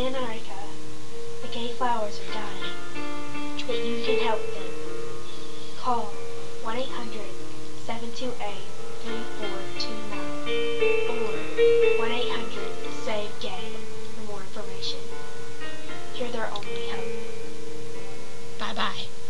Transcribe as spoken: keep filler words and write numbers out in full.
Antarctica, the gay flowers are dying, but you can help them. Call one eight hundred, seven two eight, three four two nine or one eight hundred, save gay for more information. You're their only hope. Bye-bye.